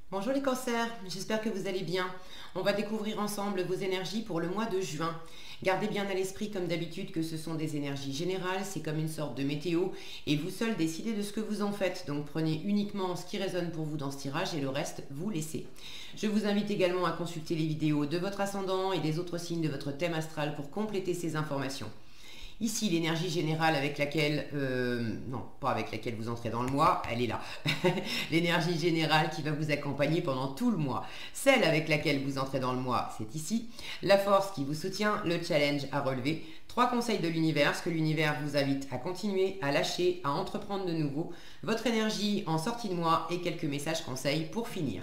Bonjour les cancers, j'espère que vous allez bien. On va découvrir ensemble vos énergies pour le mois de juin. Gardez bien à l'esprit comme d'habitude que ce sont des énergies générales, c'est comme une sorte de météo et vous seul décidez de ce que vous en faites. Donc prenez uniquement ce qui résonne pour vous dans ce tirage et le reste vous laissez. Je vous invite également à consulter les vidéos de votre ascendant et des autres signes de votre thème astral pour compléter ces informations. Ici, l'énergie générale avec laquelle, non, pas avec laquelle vous entrez dans le mois, elle est là. L'énergie générale qui va vous accompagner pendant tout le mois. Celle avec laquelle vous entrez dans le mois, c'est ici. La force qui vous soutient, le challenge à relever. 3 conseils de l'univers, ce que l'univers vous invite à continuer, à lâcher, à entreprendre de nouveau. Votre énergie en sortie de mois et quelques messages conseils pour finir.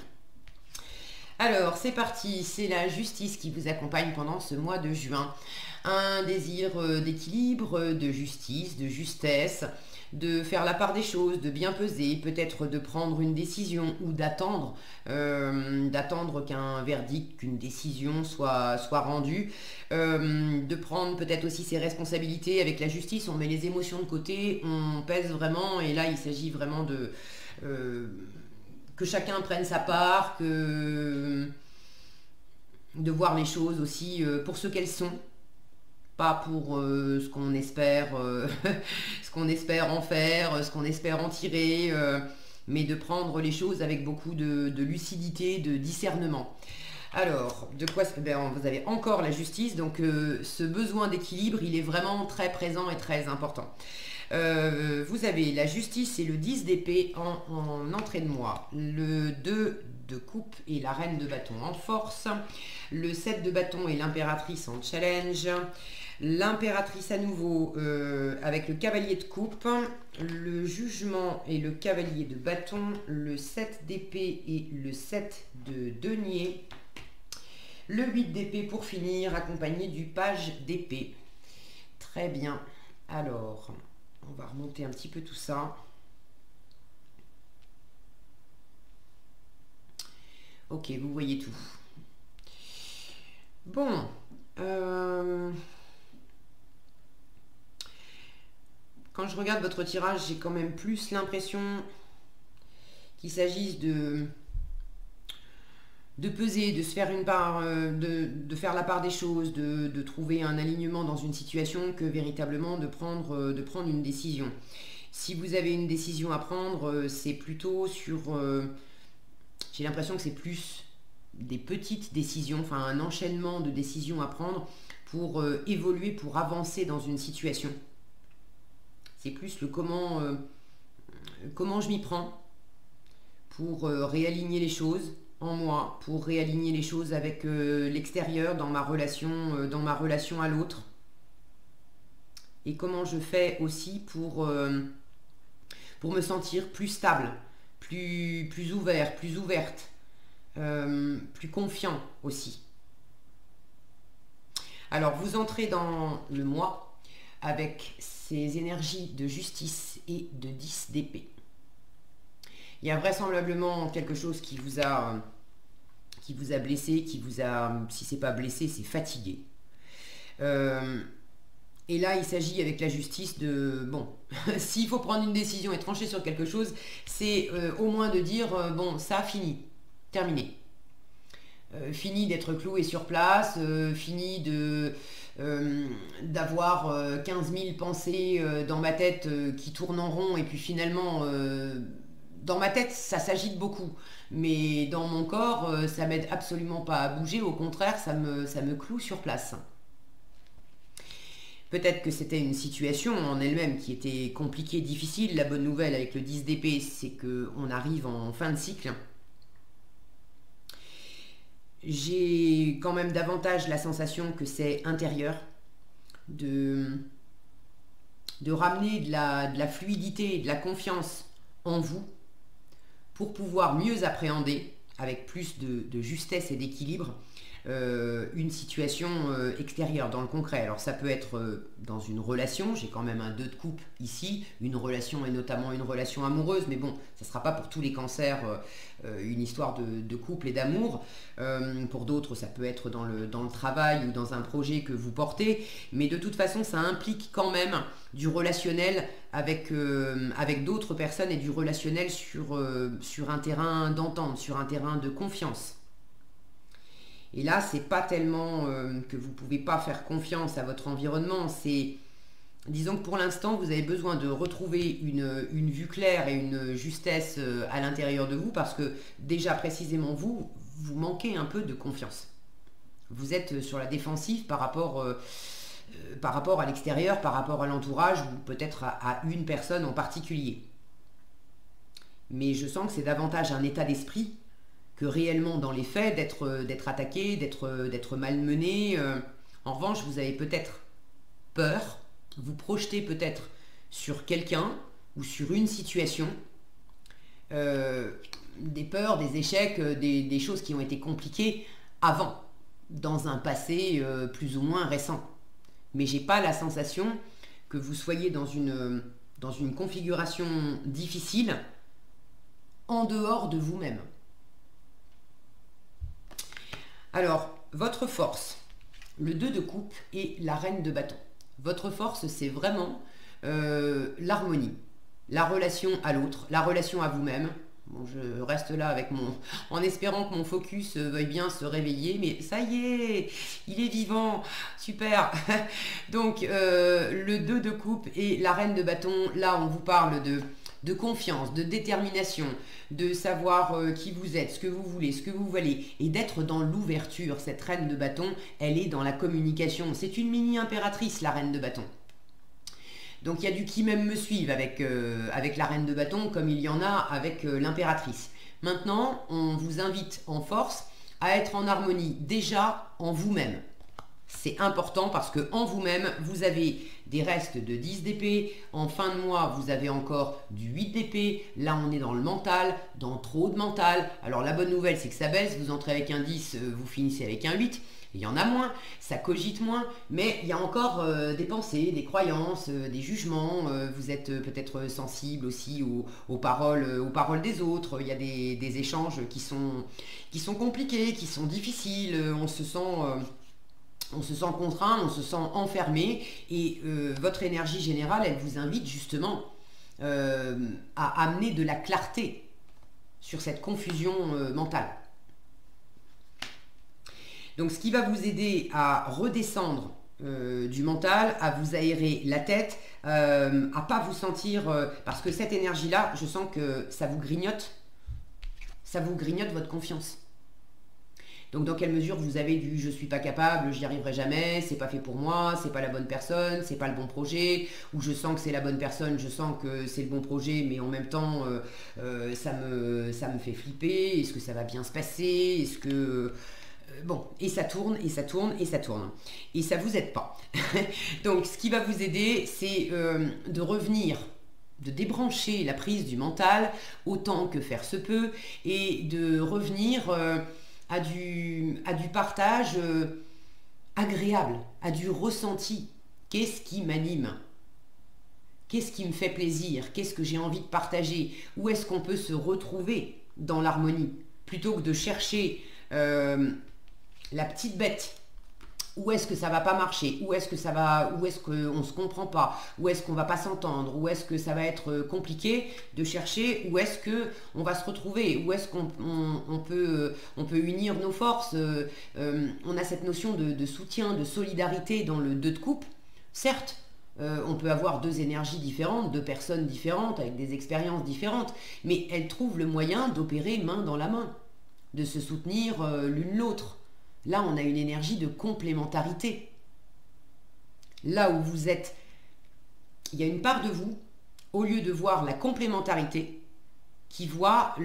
Alors, c'est parti, c'est la justice qui vous accompagne pendant ce mois de juin. Un désir d'équilibre, de justice, de justesse, de faire la part des choses, de bien peser, peut-être de prendre une décision ou d'attendre qu'un verdict, qu'une décision soit rendue, de prendre peut-être aussi ses responsabilités avec la justice. On met les émotions de côté, on pèse vraiment et là il s'agit vraiment de... que chacun prenne sa part, de voir les choses aussi pour ce qu'elles sont, pas pour ce qu'on espère, ce qu'on espère en faire, ce qu'on espère en tirer, mais de prendre les choses avec beaucoup de lucidité, de discernement. Alors, de quoi vous avez encore la justice, donc ce besoin d'équilibre, il est vraiment très présent et très important. Vous avez la justice et le 10 d'épée en entrée de mois, le 2 de coupe et la reine de bâton en force, le 7 de bâton et l'impératrice en challenge, l'impératrice à nouveau avec le cavalier de coupe, le jugement et le cavalier de bâton, le 7 d'épée et le 7 de denier, le 8 d'épée pour finir, accompagné du page d'épée. Très bien. Alors, on va remonter un petit peu tout ça. Ok, vous voyez tout. Bon. Quand je regarde votre tirage, j'ai quand même plus l'impression qu'il s'agisse de peser, de se faire une part, de faire la part des choses, de trouver un alignement dans une situation que véritablement de prendre une décision. Si vous avez une décision à prendre, c'est plutôt sur... j'ai l'impression que c'est plus des petites décisions, enfin un enchaînement de décisions à prendre pour évoluer, pour avancer dans une situation. C'est plus le comment je m'y prends pour réaligner les choses en moi, pour réaligner les choses avec l'extérieur dans ma relation à l'autre, et comment je fais aussi pour me sentir plus stable, plus ouvert, plus ouverte, plus confiant aussi. Alors vous entrez dans le mois avec ces énergies de justice et de 10 d'épée. Il y a vraisemblablement quelque chose qui vous a blessé, qui vous a, si c'est pas blessé, c'est fatigué. Et là, il s'agit avec la justice de, bon, s'il faut prendre une décision et trancher sur quelque chose, c'est au moins de dire, bon, ça, fini, terminé. Fini d'être cloué sur place, fini d'avoir 15 000 pensées dans ma tête qui tournent en rond et puis finalement... dans ma tête, ça s'agite beaucoup, mais dans mon corps, ça m'aide absolument pas à bouger. Au contraire, ça me cloue sur place. Peut-être que c'était une situation en elle-même qui était compliquée, difficile. La bonne nouvelle avec le 10 d'épée, c'est qu'on arrive en fin de cycle. J'ai quand même davantage la sensation que c'est intérieur, de ramener de la fluidité, de la confiance en vous, pour pouvoir mieux appréhender, avec plus de justesse et d'équilibre, une situation extérieure, dans le concret. Alors ça peut être dans une relation, j'ai quand même un 2 de coupe ici, une relation et notamment une relation amoureuse, mais bon, ça ne sera pas pour tous les cancers une histoire de couple et d'amour. Pour d'autres, ça peut être dans le travail ou dans un projet que vous portez, mais de toute façon, ça implique quand même du relationnel avec d'autres personnes et du relationnel sur un terrain d'entente, sur un terrain de confiance. Et là, c'est pas tellement que vous pouvez pas faire confiance à votre environnement, c'est, disons que pour l'instant, vous avez besoin de retrouver une vue claire et une justesse à l'intérieur de vous, parce que déjà précisément vous manquez un peu de confiance. Vous êtes sur la défensive par rapport à l'extérieur, par rapport à l'entourage, ou peut-être à une personne en particulier. Mais je sens que c'est davantage un état d'esprit que réellement dans les faits d'être attaqué, d'être malmené. En revanche, vous avez peut-être peur, vous projetez peut-être sur quelqu'un ou sur une situation, des peurs, des échecs, des choses qui ont été compliquées avant, dans un passé plus ou moins récent. Mais j'ai pas la sensation que vous soyez dans une configuration difficile en dehors de vous-même. Alors, votre force, le 2 de coupe et la reine de bâton. Votre force, c'est vraiment l'harmonie, la relation à l'autre, la relation à vous-même. Bon, je reste là en espérant que mon focus veuille bien se réveiller, mais ça y est, il est vivant, super. Donc, le 2 de coupe et la reine de bâton, là, on vous parle de confiance, de détermination, de savoir qui vous êtes, ce que vous voulez, ce que vous valez, et d'être dans l'ouverture. Cette reine de bâton, elle est dans la communication. C'est une mini-impératrice, la reine de bâton. Donc il y a du qui même me suivent avec la reine de bâton, comme il y en a avec l'impératrice. Maintenant, on vous invite en force à être en harmonie déjà en vous-même. C'est important parce que en vous-même, vous avez des restes de 10 d'épée. En fin de mois, vous avez encore du 8 d'épée. Là, on est dans le mental, dans trop de mental. Alors la bonne nouvelle, c'est que ça baisse. Vous entrez avec un 10, vous finissez avec un 8. Il y en a moins, ça cogite moins, mais il y a encore des pensées, des croyances, des jugements. Vous êtes peut-être sensible aussi aux paroles des autres. Il y a des échanges qui sont compliqués, qui sont difficiles. On se sent contraint, on se sent enfermé, et votre énergie générale, elle vous invite justement à amener de la clarté sur cette confusion mentale. Donc ce qui va vous aider à redescendre du mental, à vous aérer la tête, à pas vous sentir... parce que cette énergie-là, je sens que ça vous grignote votre confiance. Donc dans quelle mesure vous avez du « je suis pas capable, j'y arriverai jamais, c'est pas fait pour moi, c'est pas la bonne personne, c'est pas le bon projet », ou « je sens que c'est la bonne personne, je sens que c'est le bon projet, mais en même temps ça me fait flipper, est-ce que ça va bien se passer, est-ce que... » Bon, et ça tourne, et ça tourne, et ça tourne. Et ça ne vous aide pas. Donc, ce qui va vous aider, c'est de revenir, de débrancher la prise du mental, autant que faire se peut, et de revenir à du partage agréable, à du ressenti. Qu'est-ce qui m'anime ? Qu'est-ce qui me fait plaisir ? Qu'est-ce que j'ai envie de partager ? Où est-ce qu'on peut se retrouver dans l'harmonie ? Plutôt que de chercher... la petite bête, où est-ce que ça va pas marcher, où est-ce qu'on se comprend pas, où est-ce qu'on va pas s'entendre, où est-ce que ça va être compliqué, de chercher où est-ce que on va se retrouver, où est-ce qu'on peut unir nos forces. On a cette notion de soutien, de solidarité dans le 2 de coupe. Certes, on peut avoir 2 énergies différentes, 2 personnes différentes, avec des expériences différentes, mais elles trouvent le moyen d'opérer main dans la main, de se soutenir l'une l'autre. Là, on a une énergie de complémentarité. Là où vous êtes, il y a une part de vous, au lieu de voir la complémentarité, qui voit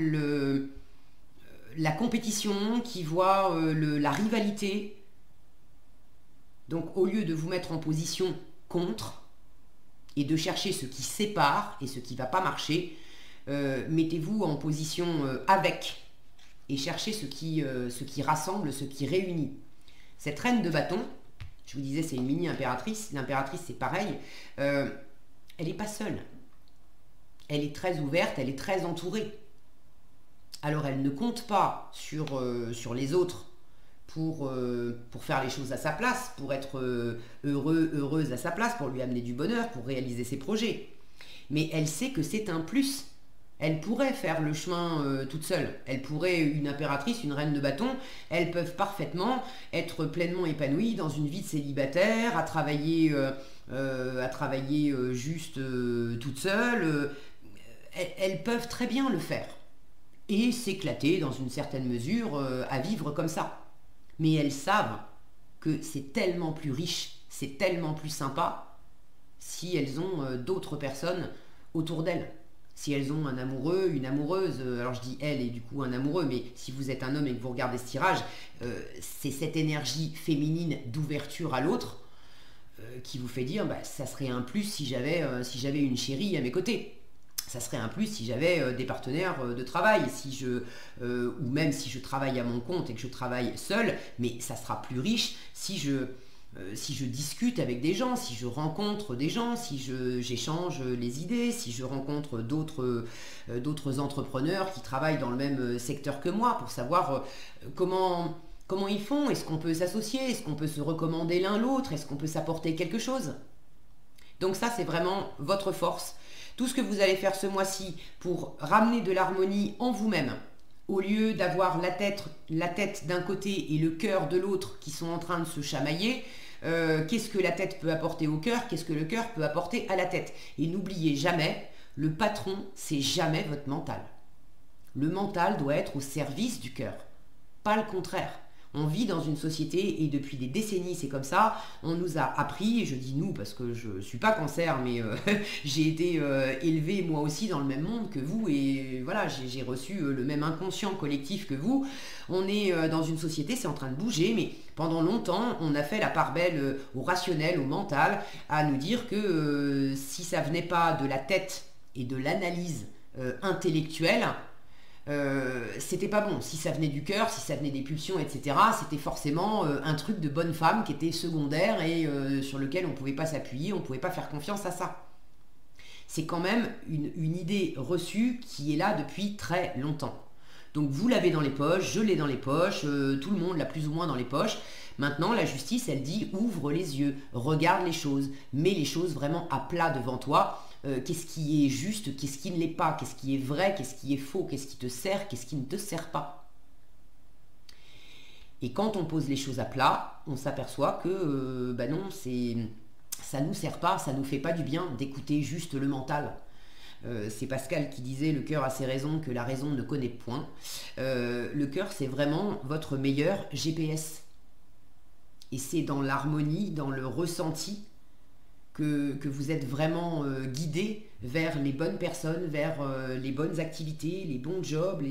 la compétition, qui voit la rivalité. Donc, au lieu de vous mettre en position contre et de chercher ce qui sépare et ce qui ne va pas marcher, mettez-vous en position avec, et cherchez ce qui rassemble, ce qui réunit. Cette reine de bâton, je vous disais, c'est une mini-impératrice. L'impératrice, c'est pareil. Elle n'est pas seule. Elle est très ouverte, elle est très entourée. Alors, elle ne compte pas sur les autres pour faire les choses à sa place, pour être heureuse à sa place, pour lui amener du bonheur, pour réaliser ses projets. Mais elle sait que c'est un plus. Elle pourrait faire le chemin toute seule. Elle pourrait, une impératrice, une reine de bâton, elles peuvent parfaitement être pleinement épanouies dans une vie de célibataire, à travailler juste toute seule. Elles peuvent très bien le faire. Et s'éclater dans une certaine mesure à vivre comme ça. Mais elles savent que c'est tellement plus riche, c'est tellement plus sympa si elles ont d'autres personnes autour d'elles. Si elles ont un amoureux, une amoureuse, alors je dis elle et du coup un amoureux, mais si vous êtes un homme et que vous regardez ce tirage, c'est cette énergie féminine d'ouverture à l'autre qui vous fait dire ça serait un plus si j'avais une chérie à mes côtés. Ça serait un plus si j'avais des partenaires de travail, ou même si je travaille à mon compte et que je travaille seul, mais ça sera plus riche si je discute avec des gens, si je rencontre des gens, si j'échange les idées, si je rencontre d'autres entrepreneurs qui travaillent dans le même secteur que moi pour savoir comment ils font, est-ce qu'on peut s'associer, est-ce qu'on peut se recommander l'un l'autre, est-ce qu'on peut s'apporter quelque chose. Donc ça, c'est vraiment votre force. Tout ce que vous allez faire ce mois-ci pour ramener de l'harmonie en vous-même, au lieu d'avoir la tête d'un côté et le cœur de l'autre qui sont en train de se chamailler, qu'est-ce que la tête peut apporter au cœur, qu'est-ce que le cœur peut apporter à la tête. Et n'oubliez jamais, le patron, c'est jamais votre mental. Le mental doit être au service du cœur, pas le contraire. On vit dans une société et depuis des décennies c'est comme ça, on nous a appris, et je dis nous parce que je ne suis pas Cancer mais j'ai été élevé moi aussi dans le même monde que vous et voilà, j'ai reçu le même inconscient collectif que vous. On est dans une société, c'est en train de bouger, mais pendant longtemps on a fait la part belle au rationnel, au mental, à nous dire que si ça venait pas de la tête et de l'analyse intellectuelle, c'était pas bon. Si ça venait du cœur, si ça venait des pulsions, etc., c'était forcément un truc de bonne femme qui était secondaire et sur lequel on pouvait pas s'appuyer, on pouvait pas faire confiance à ça. C'est quand même une idée reçue qui est là depuis très longtemps. Donc vous l'avez dans les poches, je l'ai dans les poches, tout le monde l'a plus ou moins dans les poches. Maintenant, la justice, elle dit ouvre les yeux, regarde les choses, mets les choses vraiment à plat devant toi. Qu'est-ce qui est juste, qu'est-ce qui ne l'est pas, qu'est-ce qui est vrai, qu'est-ce qui est faux, qu'est-ce qui te sert, qu'est-ce qui ne te sert pas. Et quand on pose les choses à plat, on s'aperçoit que non, ça ne nous sert pas, ça ne nous fait pas du bien d'écouter juste le mental. C'est Pascal qui disait le cœur a ses raisons que la raison ne connaît point. Le cœur, c'est vraiment votre meilleur GPS. Et c'est dans l'harmonie, dans le ressenti que vous êtes vraiment guidé vers les bonnes personnes, vers les bonnes activités, les bons jobs,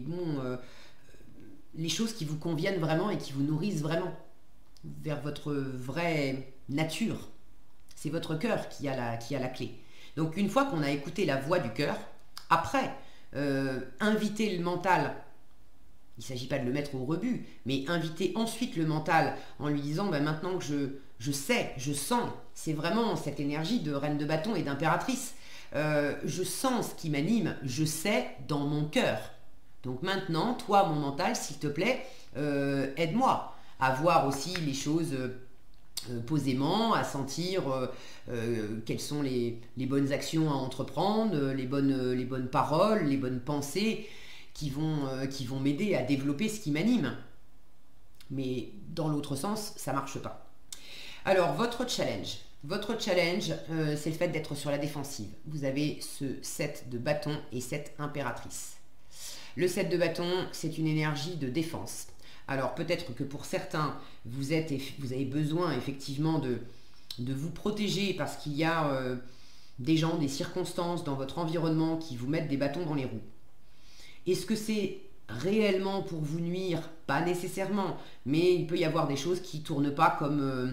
les choses qui vous conviennent vraiment et qui vous nourrissent vraiment, vers votre vraie nature. C'est votre cœur qui a la clé. Donc une fois qu'on a écouté la voix du cœur, après, inviter le mental. Il ne s'agit pas de le mettre au rebut, mais inviter ensuite le mental en lui disant maintenant que je sais, je sens, c'est vraiment cette énergie de reine de bâton et d'impératrice. Je sens ce qui m'anime, je sais dans mon cœur. Donc maintenant, toi, mon mental, s'il te plaît, aide-moi à voir aussi les choses posément, à sentir quelles sont les bonnes actions à entreprendre, les bonnes paroles, les bonnes pensées qui vont m'aider à développer ce qui m'anime. Mais dans l'autre sens, ça ne marche pas. Alors, votre challenge, c'est le fait d'être sur la défensive. Vous avez ce 7 de bâton et cette impératrice. Le 7 de bâton, c'est une énergie de défense. Alors, peut-être que pour certains, vous avez besoin effectivement de vous protéger parce qu'il y a des gens, des circonstances dans votre environnement qui vous mettent des bâtons dans les roues. Est-ce que c'est réellement pour vous nuire? Pas nécessairement, mais il peut y avoir des choses qui ne tournent pas comme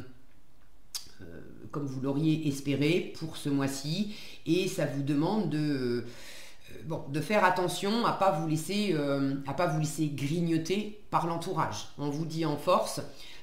vous l'auriez espéré pour ce mois-ci et ça vous demande de bon, de faire attention à pas vous laisser grignoter par l'entourage. On vous dit en force,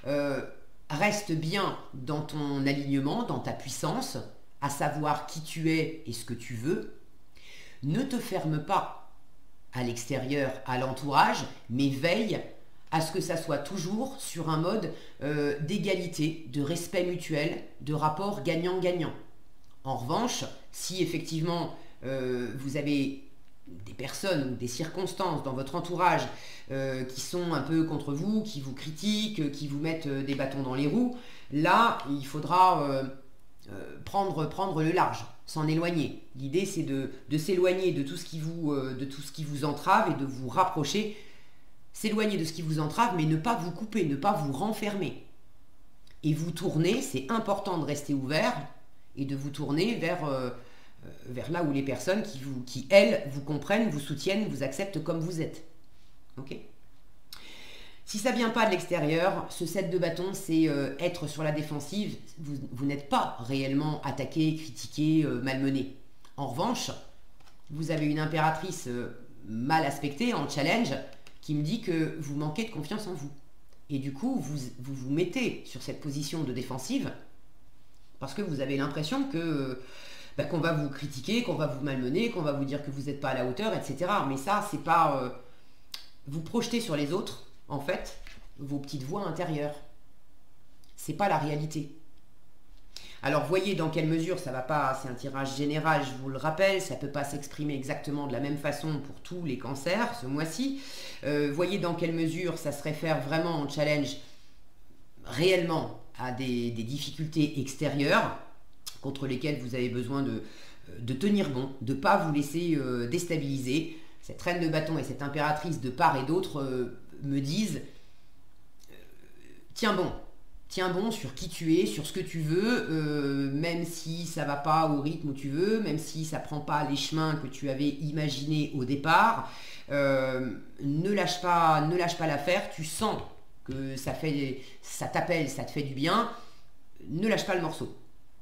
reste bien dans ton alignement, dans ta puissance, à savoir qui tu es et ce que tu veux. Ne te ferme pas à l'extérieur, à l'entourage, mais veille à ce que ça soit toujours sur un mode d'égalité, de respect mutuel, de rapport gagnant-gagnant. En revanche, si effectivement vous avez des personnes ou des circonstances dans votre entourage qui sont un peu contre vous, qui vous critiquent, qui vous mettent des bâtons dans les roues, là, il faudra prendre le large, s'en éloigner. L'idée, c'est de s'éloigner de tout ce qui vous entrave et de vous rapprocher. S'éloigner de ce qui vous entrave, mais ne pas vous couper, ne pas vous renfermer. Et vous tourner, c'est important de rester ouvert et de vous tourner vers là où les personnes qui, elles, vous comprennent, vous soutiennent, vous acceptent comme vous êtes. Ok ? Si ça ne vient pas de l'extérieur, ce 7 de bâton, c'est être sur la défensive. Vous n'êtes pas réellement attaqué, critiqué, malmené. En revanche, vous avez une impératrice mal aspectée, en challenge, qui me dit que vous manquez de confiance en vous. Et du coup, vous mettez sur cette position de défensive parce que vous avez l'impression que qu'on va vous critiquer, qu'on va vous malmener, qu'on va vous dire que vous n'êtes pas à la hauteur, etc. Mais ça, c'est pas... vous projetez sur les autres, en fait, vos petites voix intérieures. C'est pas la réalité. Alors, voyez dans quelle mesure ça va pas, c'est un tirage général, je vous le rappelle, ça ne peut pas s'exprimer exactement de la même façon pour tous les cancers ce mois-ci. Voyez dans quelle mesure ça se réfère vraiment en challenge réellement à des difficultés extérieures contre lesquelles vous avez besoin de tenir bon, de ne pas vous laisser déstabiliser. Cette reine de bâton et cette impératrice de part et d'autre me disent tiens bon sur qui tu es, sur ce que tu veux, même si ça va pas au rythme où tu veux, même si ça prend pas les chemins que tu avais imaginés au départ, ne lâche pas l'affaire, tu sens que ça t'appelle, ça te fait du bien, ne lâche pas le morceau.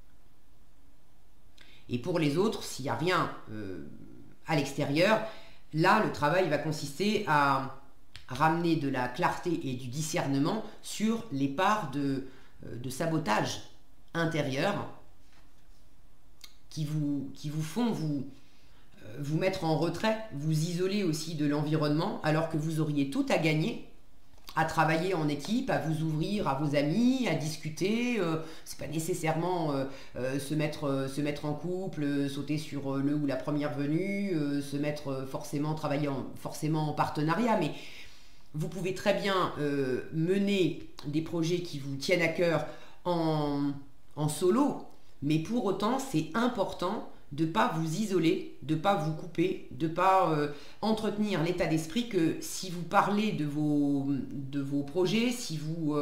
Et pour les autres, s'il n'y a rien à l'extérieur, là le travail va consister à ramener de la clarté et du discernement sur les parts de sabotage intérieur qui vous font vous mettre en retrait, vous isoler aussi de l'environnement, alors que vous auriez tout à gagner à travailler en équipe, à vous ouvrir à vos amis, à discuter. C'est pas nécessairement se mettre en couple, sauter sur le ou la première venue, travailler forcément en partenariat, mais vous pouvez très bien mener des projets qui vous tiennent à cœur en solo, mais pour autant, c'est important de ne pas vous isoler, de ne pas vous couper, de ne pas entretenir l'état d'esprit que si vous parlez de vos projets, si vous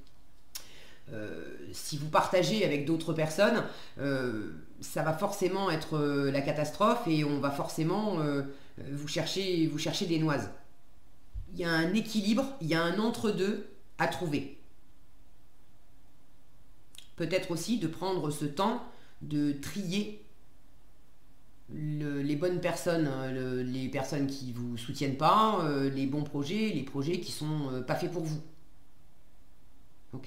partagez avec d'autres personnes, ça va forcément être la catastrophe et on va forcément vous chercher des noises. Il y a un équilibre, il y a un entre-deux à trouver. Peut-être aussi de prendre ce temps de trier les bonnes personnes, les personnes qui ne vous soutiennent pas, les bons projets, les projets qui ne sont pas faits pour vous. Ok ?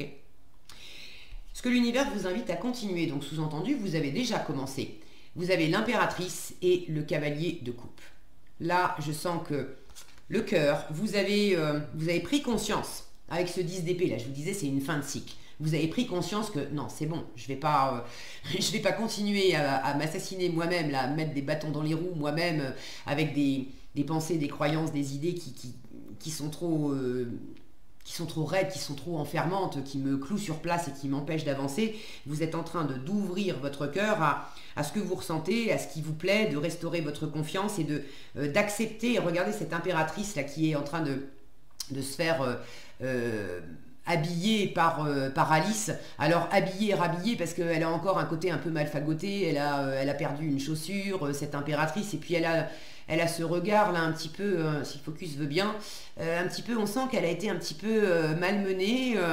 Ce que l'univers vous invite à continuer, donc sous-entendu, vous avez déjà commencé. Vous avez l'impératrice et le cavalier de coupe. Là, je sens que le cœur, vous avez pris conscience avec ce 10 d'épée, là, je vous disais, c'est une fin de cycle. Vous avez pris conscience que non, c'est bon, je vais pas continuer à m'assassiner moi-même, là, à mettre des bâtons dans les roues moi-même, avec des pensées, des croyances, des idées qui sont trop raides, qui sont trop enfermantes, qui me clouent sur place et qui m'empêchent d'avancer. Vous êtes en train d'ouvrir votre cœur à ce que vous ressentez, à ce qui vous plaît, de restaurer votre confiance et d'accepter. Regardez cette impératrice là qui est en train de se faire habillée par Alice. Alors habillée et rhabillée parce qu'elle a encore un côté un peu mal fagoté, elle a perdu une chaussure, cette impératrice, et puis elle a ce regard là un petit peu, si le focus veut bien, un petit peu, on sent qu'elle a été un petit peu malmenée,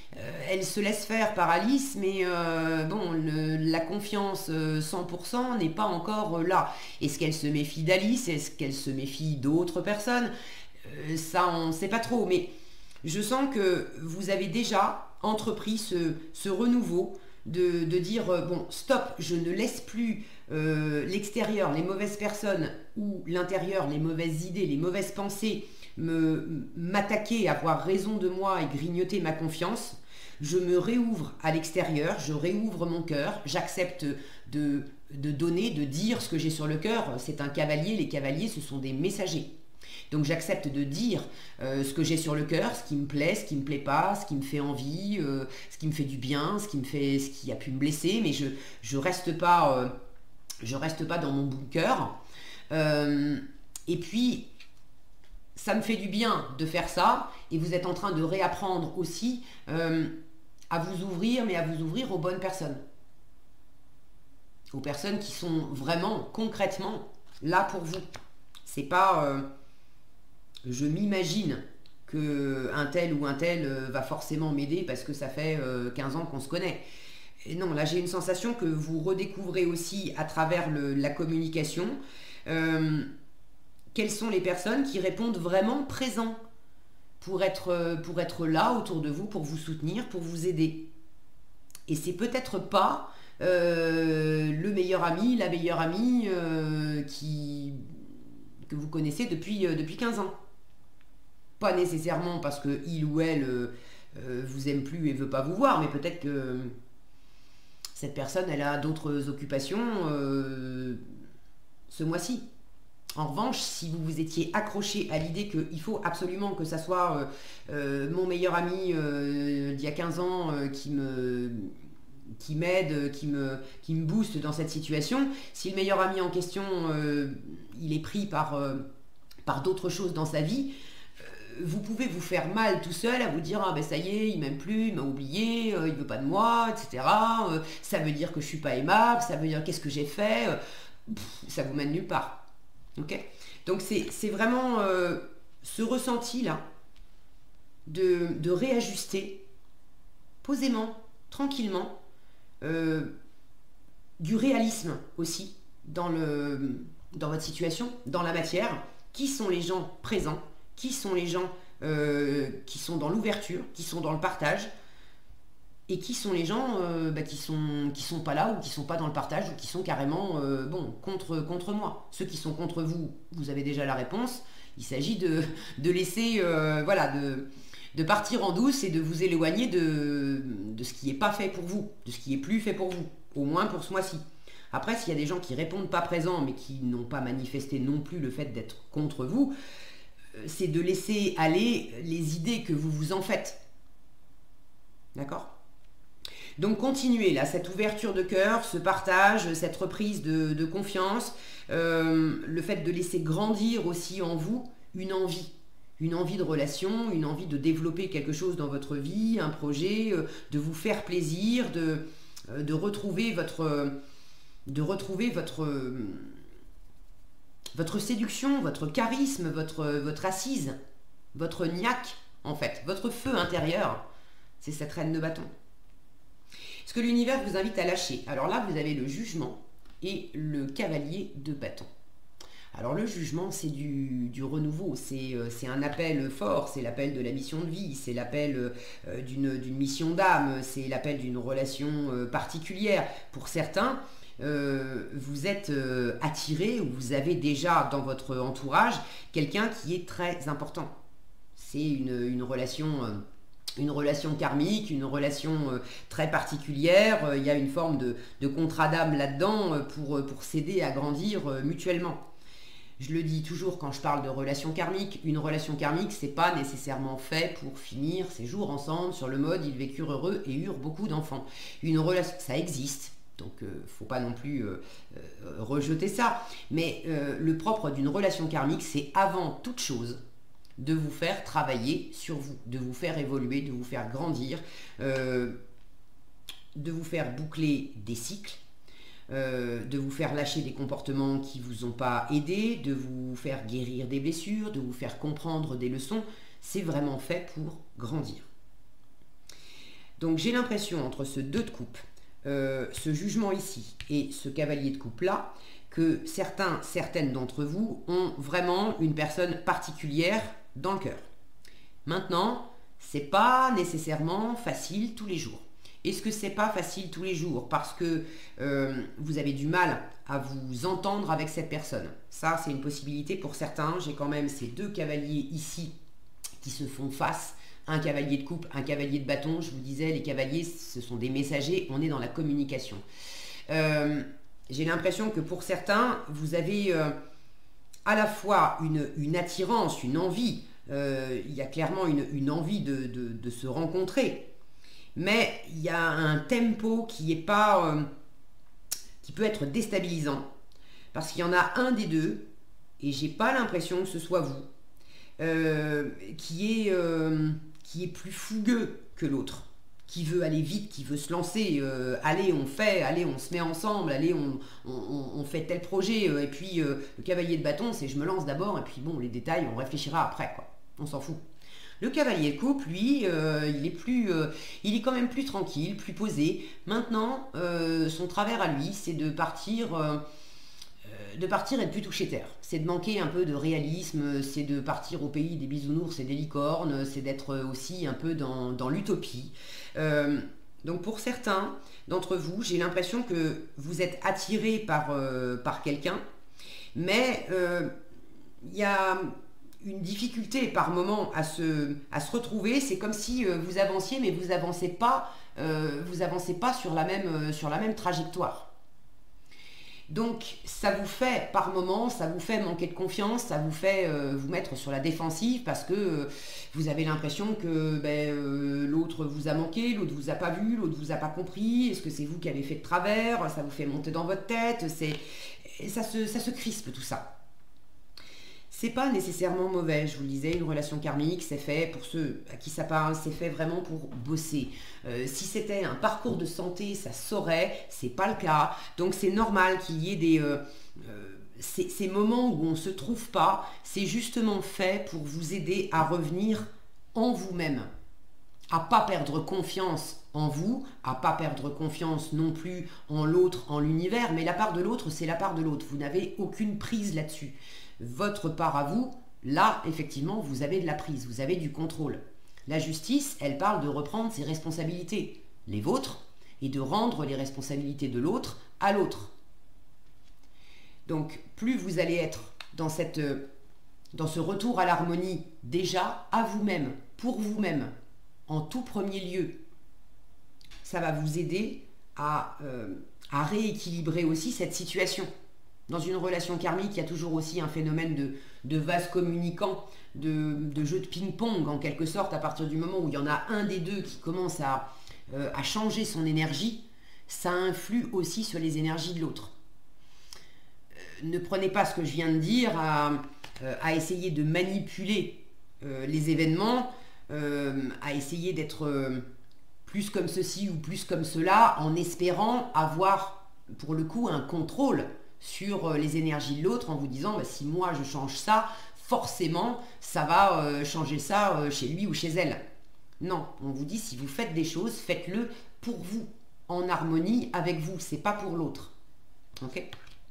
Elle se laisse faire par Alice, mais bon, la confiance 100% n'est pas encore là. Est-ce qu'elle se méfie d'Alice? Est-ce qu'elle se méfie d'autres personnes? Ça, on ne sait pas trop, mais je sens que vous avez déjà entrepris ce renouveau de dire, bon, stop, je ne laisse plus l'extérieur, les mauvaises personnes, ou l'intérieur, les mauvaises idées, les mauvaises pensées, m'attaquer, avoir raison de moi et grignoter ma confiance. Je me réouvre à l'extérieur, je réouvre mon cœur, j'accepte de donner, de dire ce que j'ai sur le cœur. C'est un cavalier, les cavaliers ce sont des messagers. Donc j'accepte de dire ce que j'ai sur le cœur, ce qui me plaît, ce qui me plaît pas, ce qui me fait envie, ce qui me fait du bien, ce qui a pu me blesser, mais je reste pas dans mon bunker. Et puis ça me fait du bien de faire ça, et vous êtes en train de réapprendre aussi à vous ouvrir, mais à vous ouvrir aux bonnes personnes. Aux personnes qui sont vraiment, concrètement, là pour vous. C'est pas... je m'imagine qu'un tel ou un tel va forcément m'aider parce que ça fait 15 ans qu'on se connaît. Et non, là j'ai une sensation que vous redécouvrez aussi à travers la communication. Quelles sont les personnes qui répondent vraiment présents pour être là autour de vous, pour vous soutenir, pour vous aider. Et c'est peut-être pas le meilleur ami, la meilleure amie que vous connaissez depuis 15 ans. Pas nécessairement parce que il ou elle vous aime plus et veut pas vous voir, mais peut-être que cette personne, elle a d'autres occupations ce mois-ci. En revanche, si vous vous étiez accroché à l'idée qu'il faut absolument que ça soit mon meilleur ami d'il y a 15 ans qui m'aide, qui me booste dans cette situation, si le meilleur ami en question, il est pris par d'autres choses dans sa vie, vous pouvez vous faire mal tout seul à vous dire ah ben ça y est, il m'aime plus, il m'a oublié, il veut pas de moi, etc. Ça veut dire que je suis pas aimable, ça veut dire qu'est-ce que j'ai fait, ça vous mène nulle part. Okay, donc c'est vraiment ce ressenti-là de réajuster posément, tranquillement, du réalisme aussi dans votre situation, dans la matière. Qui sont les gens présents? Qui sont les gens qui sont dans l'ouverture, qui sont dans le partage? Et qui sont les gens qui sont pas là, ou qui sont pas dans le partage, ou qui sont carrément contre moi. Ceux qui sont contre vous, vous avez déjà la réponse. Il s'agit de laisser de partir en douce et de vous éloigner de ce qui n'est pas fait pour vous, de ce qui est plus fait pour vous, au moins pour ce mois-ci. Après, s'il y a des gens qui répondent pas présents, mais qui n'ont pas manifesté non plus le fait d'être contre vous, c'est de laisser aller les idées que vous vous en faites. D'accord ? Donc continuez là, cette ouverture de cœur, ce partage, cette reprise de confiance, le fait de laisser grandir aussi en vous une envie de relation, une envie de développer quelque chose dans votre vie, un projet, de vous faire plaisir, de retrouver votre séduction, votre charisme, votre assise, votre niaque en fait, votre feu intérieur, c'est cette reine de bâton. Ce que l'univers vous invite à lâcher. Alors là, vous avez le jugement et le cavalier de bâton. Alors le jugement, c'est du renouveau, c'est un appel fort, c'est l'appel de la mission de vie, c'est l'appel d'une mission d'âme, c'est l'appel d'une relation particulière. Pour certains, vous êtes attiré, ou vous avez déjà dans votre entourage quelqu'un qui est très important. C'est une relation karmique, une relation très particulière. Il y a une forme de contrat d'âme là-dedans pour s'aider à grandir mutuellement. Je le dis toujours quand je parle de relation karmique, une relation karmique, c'est pas nécessairement fait pour finir ses jours ensemble sur le mode ils vécurent heureux et eurent beaucoup d'enfants. Une relation, ça existe. Donc, faut pas non plus rejeter ça. Mais le propre d'une relation karmique, c'est avant toute chose de vous faire travailler sur vous, de vous faire évoluer, de vous faire grandir, de vous faire boucler des cycles, de vous faire lâcher des comportements qui ne vous ont pas aidé, de vous faire guérir des blessures, de vous faire comprendre des leçons. C'est vraiment fait pour grandir. Donc j'ai l'impression entre ce 2 de coupe, ce jugement ici et ce cavalier de coupe là, que certaines d'entre vous ont vraiment une personne particulière dans le cœur. Maintenant, c'est pas nécessairement facile tous les jours. Est-ce que c'est pas facile tous les jours parce que vous avez du mal à vous entendre avec cette personne? Ça, c'est une possibilité pour certains. J'ai quand même ces 2 cavaliers ici qui se font face. Un cavalier de coupe, un cavalier de bâton. Je vous disais, les cavaliers, ce sont des messagers. On est dans la communication. J'ai l'impression que pour certains, vous avez à la fois une attirance, une envie. Il y a clairement une envie de se rencontrer. Mais il y a un tempo qui est pas, qui peut être déstabilisant. Parce qu'il y en a un des deux, et j'ai pas l'impression que ce soit vous, qui est plus fougueux que l'autre, qui veut aller vite, qui veut se lancer, allez on fait, allez on se met ensemble, allez on fait tel projet, et puis le cavalier de bâton c'est je me lance d'abord, et puis bon les détails on réfléchira après quoi, on s'en fout. Le cavalier de coupe, lui, il est quand même plus tranquille, plus posé. Maintenant, son travers à lui, c'est de partir et de plus toucher terre. C'est de manquer un peu de réalisme, c'est de partir au pays des bisounours et des licornes, c'est d'être aussi un peu dans l'utopie. Donc pour certains d'entre vous, j'ai l'impression que vous êtes attirés par quelqu'un, mais il y a une difficulté par moment à se retrouver. C'est comme si vous avanciez, mais vous avancez pas sur la même trajectoire. Donc ça vous fait par moment, ça vous fait manquer de confiance, ça vous fait vous mettre sur la défensive parce que vous avez l'impression que l'autre vous a manqué, l'autre vous a pas vu, l'autre vous a pas compris. Est-ce que c'est vous qui avez fait de travers? Ça vous fait monter dans votre tête. Ça se crispe tout ça. C'est pas nécessairement mauvais, je vous le disais, une relation karmique, c'est fait pour ceux à qui ça parle, c'est fait vraiment pour bosser. Si c'était un parcours de santé, ça saurait, c'est pas le cas. Donc c'est normal qu'il y ait ces moments où on se trouve pas, c'est justement fait pour vous aider à revenir en vous-même, à pas perdre confiance en vous, à pas perdre confiance non plus en l'autre, en l'univers, mais la part de l'autre, c'est la part de l'autre. Vous n'avez aucune prise là-dessus. Votre part à vous, là, effectivement, vous avez de la prise, vous avez du contrôle. La justice, elle parle de reprendre ses responsabilités, les vôtres, et de rendre les responsabilités de l'autre à l'autre. Donc, plus vous allez être dans ce retour à l'harmonie, déjà à vous-même, pour vous-même, en tout premier lieu, ça va vous aider à rééquilibrer aussi cette situation. Dans une relation karmique, il y a toujours aussi un phénomène de vase communicant, de jeu de ping-pong en quelque sorte, à partir du moment où il y en a un des deux qui commence à changer son énergie, ça influe aussi sur les énergies de l'autre. Ne prenez pas ce que je viens de dire à essayer de manipuler les événements, à essayer d'être plus comme ceci ou plus comme cela, en espérant avoir pour le coup un contrôle sur les énergies de l'autre en vous disant si moi je change ça, forcément ça va changer ça chez lui ou chez elle. Non, on vous dit si vous faites des choses, faites-le pour vous, en harmonie avec vous, c'est pas pour l'autre. Ok.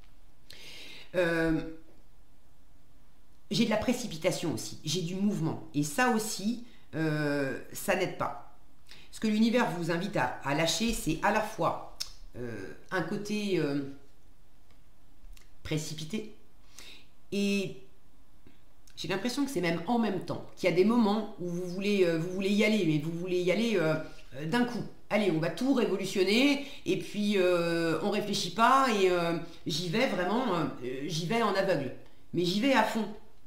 J'ai de la précipitation aussi, j'ai du mouvement et ça aussi, ça n'aide pas. Ce que l'univers vous invite à lâcher, c'est à la fois un côté précipité et j'ai l'impression que c'est même en même temps, qu'il y a des moments où vous voulez y aller, mais vous voulez y aller d'un coup. Allez, on va tout révolutionner et puis on réfléchit pas et j'y vais vraiment, j'y vais en aveugle, mais j'y vais à fond.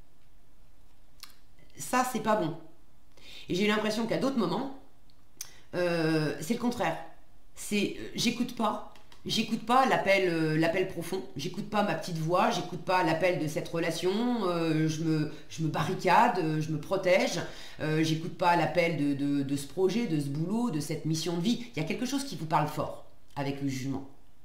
Ça, c'est pas bon. Et j'ai l'impression qu'à d'autres moments, c'est le contraire. C'est j'écoute pas l'appel profond, j'écoute pas ma petite voix, j'écoute pas l'appel de cette relation, je me barricade, je me protège, j'écoute pas l'appel de ce projet, de ce boulot, de cette mission de vie. Il y a quelque chose qui vous parle fort avec le jugement.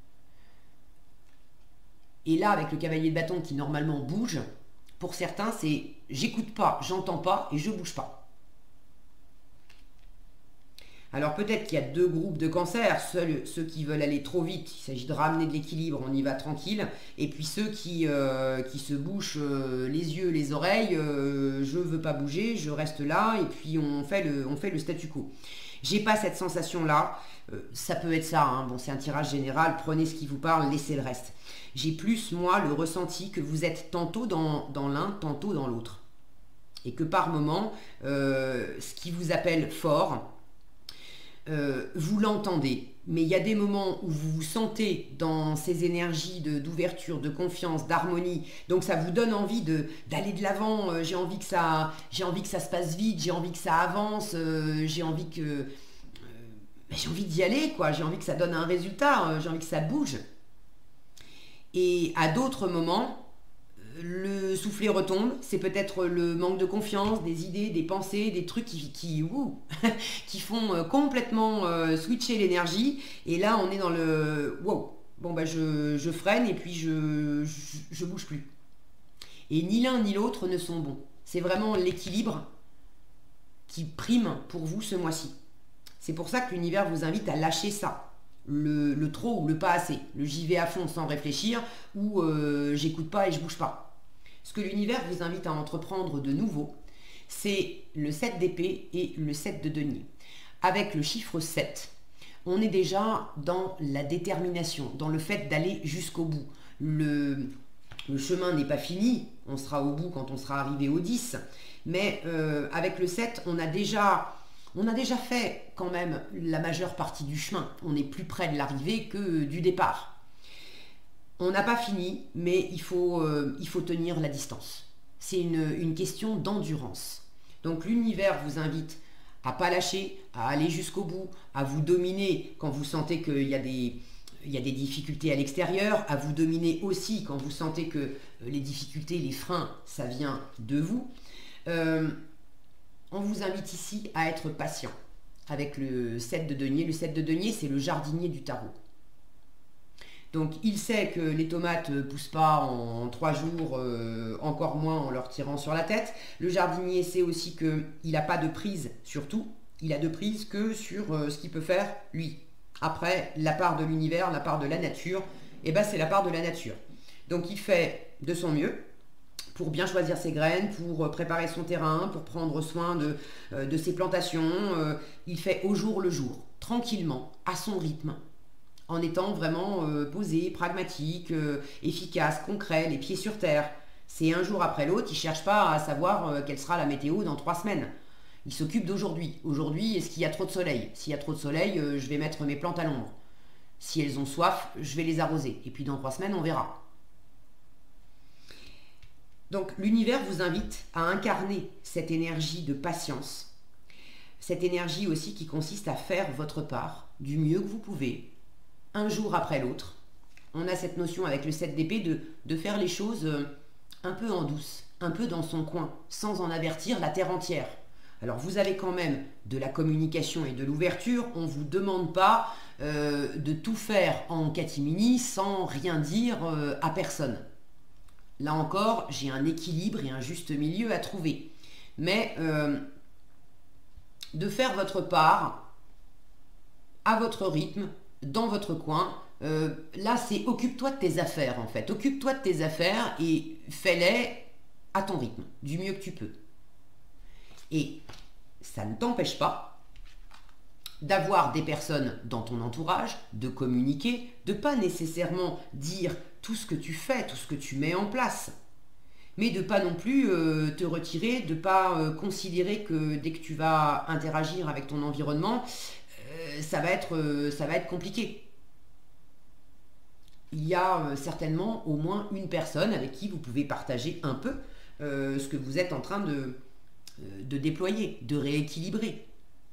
Et là, avec le cavalier de bâton qui normalement bouge, pour certains, c'est j'écoute pas, j'entends pas et je bouge pas. Alors peut-être qu'il y a deux groupes de cancers, ceux qui veulent aller trop vite, il s'agit de ramener de l'équilibre, on y va tranquille, et puis ceux qui se bouchent les yeux, les oreilles, je veux pas bouger, je reste là, et puis on fait le statu quo. J'ai pas cette sensation-là, ça peut être ça, hein. Bon, c'est un tirage général, prenez ce qui vous parle, laissez le reste. J'ai plus, moi, le ressenti que vous êtes tantôt dans l'un, tantôt dans l'autre. Et que par moment, ce qui vous appelle fort, vous l'entendez, mais il y a des moments où vous vous sentez dans ces énergies d'ouverture, de confiance, d'harmonie, donc ça vous donne envie d'aller de l'avant, j'ai envie que ça se passe vite, j'ai envie que ça avance, j'ai envie d'y aller, quoi, j'ai envie que ça donne un résultat, j'ai envie que ça bouge. Et à d'autres moments, le soufflet retombe, c'est peut-être le manque de confiance, des idées, des pensées, des trucs qui font complètement switcher l'énergie. Et là, on est dans le wow. Bon, bah, je freine et puis je bouge plus. Et ni l'un ni l'autre ne sont bons. C'est vraiment l'équilibre qui prime pour vous ce mois-ci. C'est pour ça que l'univers vous invite à lâcher ça. Le trop ou le pas assez. Le j'y vais à fond sans réfléchir ou j'écoute pas et je bouge pas. Ce que l'univers vous invite à entreprendre de nouveau, c'est le 7 d'épée et le 7 de denier. Avec le chiffre 7, on est déjà dans la détermination, dans le fait d'aller jusqu'au bout. Le chemin n'est pas fini, on sera au bout quand on sera arrivé au 10, mais avec le 7, on a déjà fait quand même la majeure partie du chemin. On est plus près de l'arrivée que du départ. On n'a pas fini, mais il faut tenir la distance. C'est une question d'endurance. Donc l'univers vous invite à pas lâcher, à aller jusqu'au bout, à vous dominer quand vous sentez qu'il y a des difficultés à l'extérieur, à vous dominer aussi quand vous sentez que les difficultés, les freins, ça vient de vous. On vous invite ici à être patient avec le 7 de denier. Le 7 de denier, c'est le jardinier du tarot. Donc il sait que les tomates ne poussent pas en 3 jours, encore moins en leur tirant sur la tête. Le jardinier sait aussi qu'il n'a pas de prise sur tout, il a de prise que sur ce qu'il peut faire lui. Après, la part de l'univers, la part de la nature, eh ben, c'est la part de la nature. Donc il fait de son mieux pour bien choisir ses graines, pour préparer son terrain, pour prendre soin de ses plantations. Il fait au jour le jour, tranquillement, à son rythme, en étant vraiment posé, pragmatique, efficace, concret, les pieds sur terre. C'est un jour après l'autre, il ne cherche pas à savoir quelle sera la météo dans 3 semaines. Il s'occupe d'aujourd'hui. Aujourd'hui, est-ce qu'il y a trop de soleil? S'il y a trop de soleil, je vais mettre mes plantes à l'ombre. Si elles ont soif, je vais les arroser. Et puis dans 3 semaines, on verra. Donc l'univers vous invite à incarner cette énergie de patience. Cette énergie aussi qui consiste à faire votre part du mieux que vous pouvez, un jour après l'autre. On a cette notion avec le 7 d'épée de faire les choses un peu en douce, un peu dans son coin, sans en avertir la terre entière. Alors vous avez quand même de la communication et de l'ouverture, on ne vous demande pas de tout faire en catimini sans rien dire à personne. Là encore, j'ai un équilibre et un juste milieu à trouver. Mais de faire votre part à votre rythme, dans votre coin, là c'est occupe-toi de tes affaires en fait. Occupe-toi de tes affaires et fais-les à ton rythme, du mieux que tu peux. Et ça ne t'empêche pas d'avoir des personnes dans ton entourage, de communiquer, de pas nécessairement dire tout ce que tu fais, tout ce que tu mets en place, mais de pas non plus te retirer, de pas considérer que dès que tu vas interagir avec ton environnement, ça va être compliqué. Il y a certainement au moins une personne avec qui vous pouvez partager un peu ce que vous êtes en train de déployer, de rééquilibrer.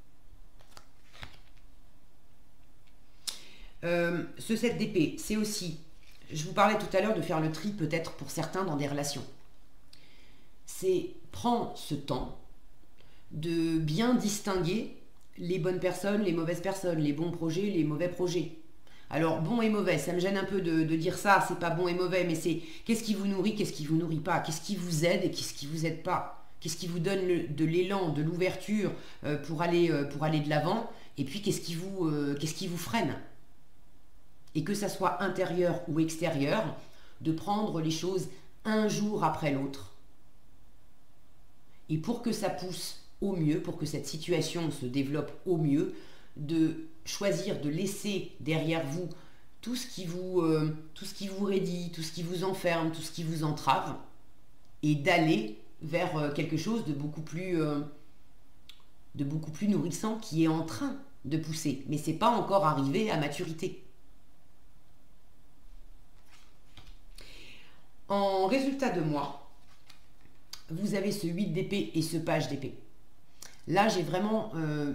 Ce 7 d'épée, c'est aussi, je vous parlais tout à l'heure de faire le tri peut-être pour certains dans des relations. C'est prends ce temps de bien distinguer les bonnes personnes, les mauvaises personnes, les bons projets, les mauvais projets. Alors bon et mauvais, ça me gêne un peu de dire ça, c'est pas bon et mauvais, mais c'est qu'est-ce qui vous nourrit, qu'est-ce qui vous nourrit pas, qu'est-ce qui vous aide et qu'est-ce qui vous aide pas, Qu'est-ce qui vous donne de l'élan, de l'ouverture pour aller de l'avant? Et puis qu'est-ce qui vous freine? Et que ça soit intérieur ou extérieur, de prendre les choses un jour après l'autre. Et pour que ça pousse au mieux, pour que cette situation se développe au mieux, de choisir de laisser derrière vous tout ce qui vous raidit, tout ce qui vous enferme, tout ce qui vous entrave, et d'aller vers quelque chose de beaucoup plus nourrissant qui est en train de pousser. Mais ce n'est pas encore arrivé à maturité. En résultat de moi, vous avez ce 8 d'épée et ce page d'épée. Là, j'ai vraiment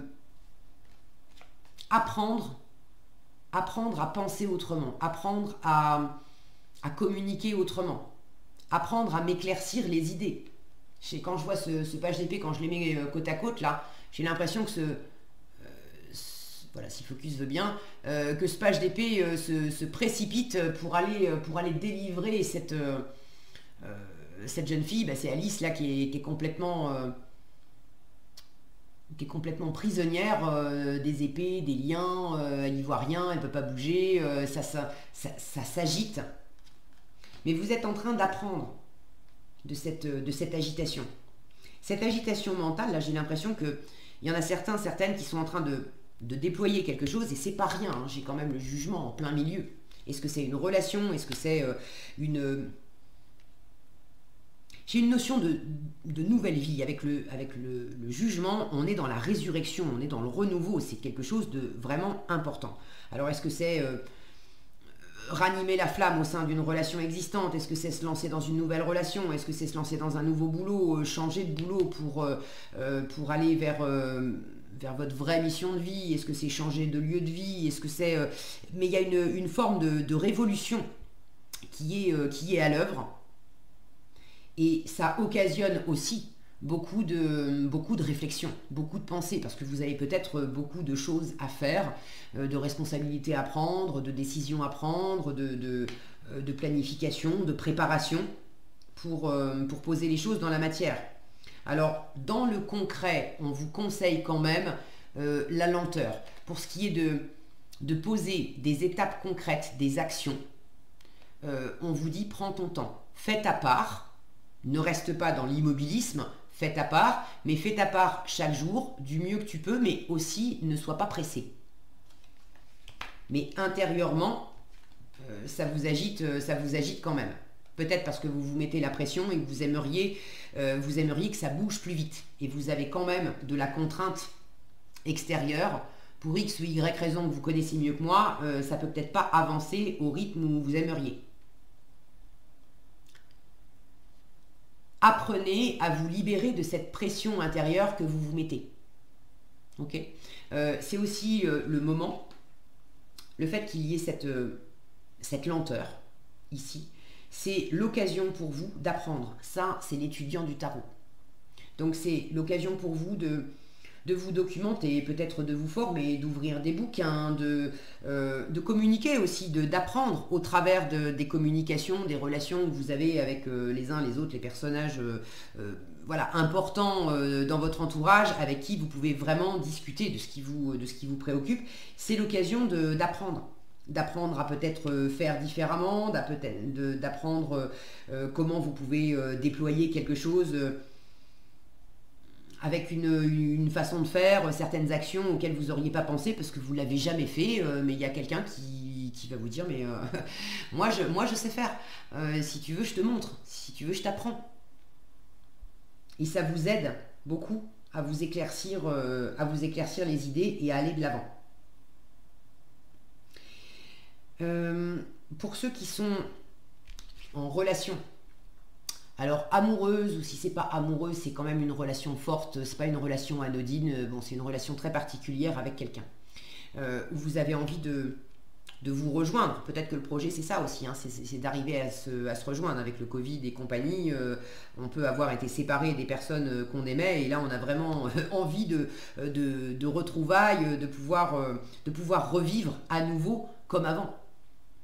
apprendre à penser autrement, apprendre à communiquer autrement, apprendre à m'éclaircir les idées. Quand je vois ce page d'épée, quand je les mets côte à côte, là, j'ai l'impression que voilà, si Focus veut bien, que ce page d'épée se précipite pour aller délivrer cette jeune fille. Bah, c'est Alice là qui est complètement prisonnière des épées, des liens. Elle n'y voit rien, elle ne peut pas bouger, ça s'agite. Mais vous êtes en train d'apprendre de cette agitation. Cette agitation mentale, là, j'ai l'impression qu'il y en a certaines qui sont en train de déployer quelque chose, et c'est pas rien, hein. J'ai quand même le jugement en plein milieu. Est-ce que c'est une relation? Est-ce que c'est J'ai une notion de nouvelle vie. Avec le jugement, on est dans la résurrection, on est dans le renouveau, c'est quelque chose de vraiment important. Alors est-ce que c'est ranimer la flamme au sein d'une relation existante? Est-ce que c'est se lancer dans une nouvelle relation? Est-ce que c'est se lancer dans un nouveau boulot, changer de boulot pour aller vers votre vraie mission de vie? Est-ce que c'est changer de lieu de vie? Est-ce que c'est mais il y a une forme de révolution qui est à l'œuvre, et ça occasionne aussi beaucoup de réflexion, beaucoup de pensées, parce que vous avez peut-être beaucoup de choses à faire, de responsabilités à prendre, de décisions à prendre, de planification, de préparation pour poser les choses dans la matière. Alors, dans le concret, on vous conseille quand même la lenteur. Pour ce qui est de poser des étapes concrètes, des actions, on vous dit prends ton temps, fais ta part, ne reste pas dans l'immobilisme, fais ta part, mais fais ta part chaque jour du mieux que tu peux, mais aussi ne sois pas pressé. Mais intérieurement, ça vous agite quand même. Peut-être parce que vous vous mettez la pression et que vous aimeriez que ça bouge plus vite. Et vous avez quand même de la contrainte extérieure. Pour X ou Y raison que vous connaissez mieux que moi, ça peut peut-être pas avancer au rythme où vous aimeriez. Apprenez à vous libérer de cette pression intérieure que vous vous mettez. Ok, c'est aussi le moment, le fait qu'il y ait cette lenteur ici, c'est l'occasion pour vous d'apprendre. Ça, c'est l'étudiant du tarot. Donc c'est l'occasion pour vous de vous documenter, peut-être de vous former, d'ouvrir des bouquins, de communiquer aussi, d'apprendre au travers des communications, des relations que vous avez avec les uns, les autres, les personnages voilà, importants dans votre entourage, avec qui vous pouvez vraiment discuter de ce qui vous préoccupe. C'est l'occasion d'apprendre à peut-être faire différemment, d'apprendre comment vous pouvez déployer quelque chose avec une façon de faire, certaines actions auxquelles vous n'auriez pas pensé parce que vous ne l'avez jamais fait, mais il y a quelqu'un qui va vous dire mais moi je sais faire, si tu veux je te montre, si tu veux je t'apprends. Et ça vous aide beaucoup à vous éclaircir les idées et à aller de l'avant. Pour ceux qui sont en relation, alors amoureuse, ou si c'est pas amoureuse, c'est quand même une relation forte, c'est pas une relation anodine, bon, c'est une relation très particulière avec quelqu'un, où vous avez envie de vous rejoindre. Peut-être que le projet c'est ça aussi, hein, c'est d'arriver à se rejoindre. Avec le Covid et compagnie, on peut avoir été séparés des personnes qu'on aimait, et là on a vraiment envie de retrouvailles, de pouvoir revivre à nouveau comme avant.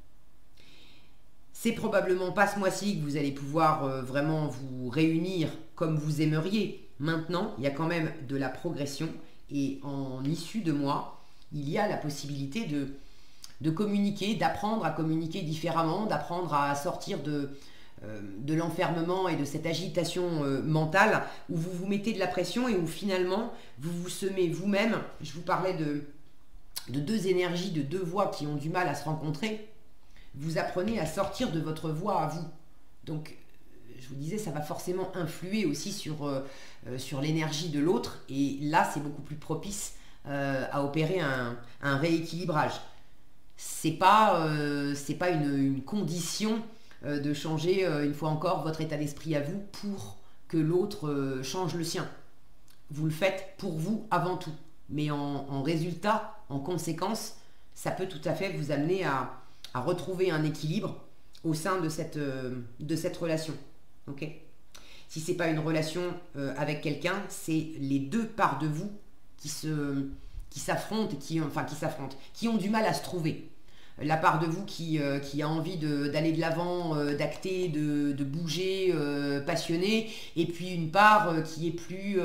C'est probablement pas ce mois-ci que vous allez pouvoir vraiment vous réunir comme vous aimeriez. Maintenant, il y a quand même de la progression et en issue de mois, il y a la possibilité de communiquer, d'apprendre à communiquer différemment, d'apprendre à sortir de l'enfermement et de cette agitation mentale où vous vous mettez de la pression et où finalement vous vous semez vous-même. Je vous parlais de deux énergies, de deux voix qui ont du mal à se rencontrer. Vous apprenez à sortir de votre voix à vous. Donc, je vous disais, ça va forcément influer aussi sur l'énergie de l'autre. Et là, c'est beaucoup plus propice à opérer un rééquilibrage. C'est pas une condition de changer, une fois encore, votre état d'esprit à vous pour que l'autre change le sien. Vous le faites pour vous avant tout. Mais en résultat, en conséquence, ça peut tout à fait vous amener à retrouver un équilibre au sein de cette relation. Okay. Si ce n'est pas une relation avec quelqu'un, c'est les deux parts de vous qui s'affrontent, qui ont du mal à se trouver. La part de vous qui a envie d'aller de l'avant, d'acter, de bouger, passionné, et puis une part qui est plus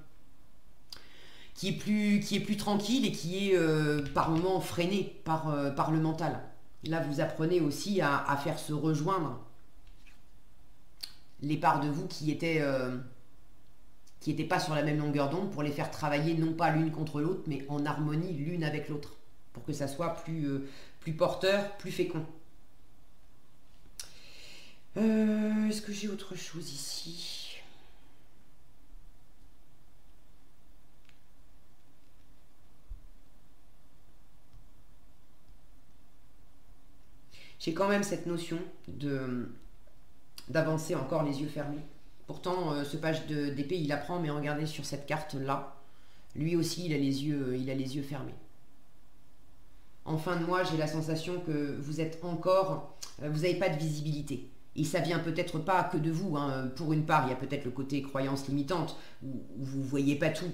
tranquille et qui est par moments freinée par le mental. Là, vous apprenez aussi à faire se rejoindre les parts de vous qui étaient pas sur la même longueur d'onde pour les faire travailler non pas l'une contre l'autre, mais en harmonie l'une avec l'autre, pour que ça soit plus porteur, plus fécond. Est-ce que j'ai autre chose ici ? J'ai quand même cette notion d'avancer encore les yeux fermés. Pourtant, ce page d'épée, il apprend, mais regardez sur cette carte-là, lui aussi, il a les yeux fermés. En fin de mois, j'ai la sensation que vous êtes encore, vous n'avez pas de visibilité. Et ça vient peut-être pas que de vous. Hein. Pour une part, il y a peut-être le côté croyance limitante, où vous ne voyez pas tout.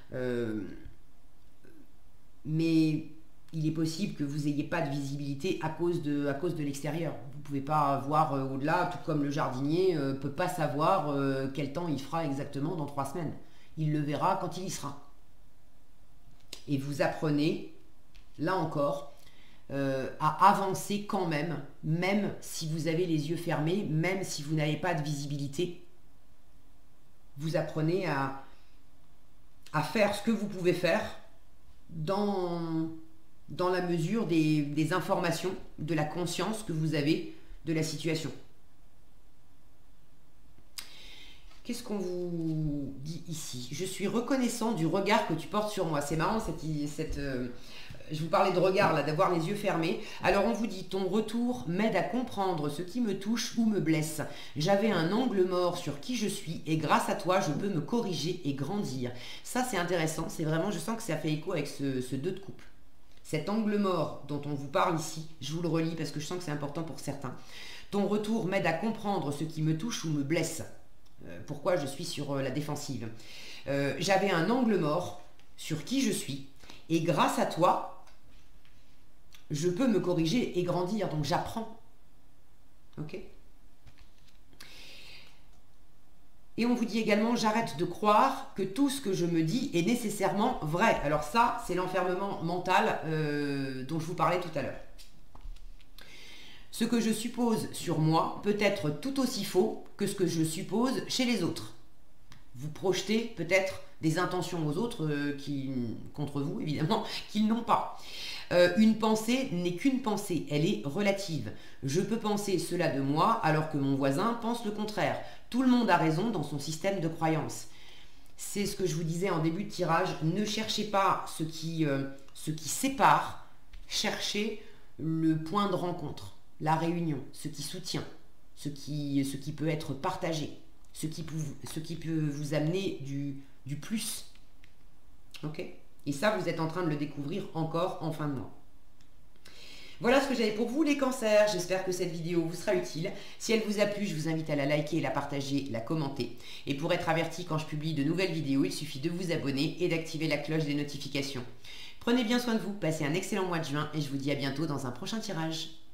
Mais il est possible que vous n'ayez pas de visibilité à cause de l'extérieur. Vous ne pouvez pas voir au-delà, tout comme le jardinier ne peut pas savoir quel temps il fera exactement dans 3 semaines. Il le verra quand il y sera. Et vous apprenez, là encore, à avancer quand même si vous avez les yeux fermés, même si vous n'avez pas de visibilité. Vous apprenez à faire ce que vous pouvez faire dans la mesure des informations, de la conscience que vous avez de la situation. Qu'est-ce qu'on vous dit ici ? Je suis reconnaissant du regard que tu portes sur moi. C'est marrant, je vous parlais de regard, là, d'avoir les yeux fermés. Alors on vous dit, ton retour m'aide à comprendre ce qui me touche ou me blesse. J'avais un angle mort sur qui je suis et grâce à toi, je peux me corriger et grandir. Ça, c'est intéressant. C'est vraiment, je sens que ça fait écho avec ce 2 de coupe. Cet angle mort dont on vous parle ici, je vous le relis parce que je sens que c'est important pour certains. Ton retour m'aide à comprendre ce qui me touche ou me blesse. Pourquoi je suis sur la défensive. J'avais un angle mort sur qui je suis et grâce à toi, je peux me corriger et grandir. Donc j'apprends. Ok ? Et on vous dit également, j'arrête de croire que tout ce que je me dis est nécessairement vrai. Alors ça, c'est l'enfermement mental dont je vous parlais tout à l'heure. Ce que je suppose sur moi peut être tout aussi faux que ce que je suppose chez les autres. Vous projetez peut-être des intentions aux autres, contre vous évidemment, qu'ils n'ont pas. Une pensée n'est qu'une pensée, elle est relative. Je peux penser cela de moi alors que mon voisin pense le contraire. Tout le monde a raison dans son système de croyance. C'est ce que je vous disais en début de tirage, ne cherchez pas ce qui sépare, cherchez le point de rencontre. La réunion, ce qui soutient, ce qui peut être partagé, ce qui peut vous amener du plus. Ok ? Et ça, vous êtes en train de le découvrir encore en fin de mois. Voilà ce que j'avais pour vous les cancers. J'espère que cette vidéo vous sera utile. Si elle vous a plu, je vous invite à la liker, la partager, la commenter. Et pour être averti quand je publie de nouvelles vidéos, il suffit de vous abonner et d'activer la cloche des notifications. Prenez bien soin de vous, passez un excellent mois de juin et je vous dis à bientôt dans un prochain tirage.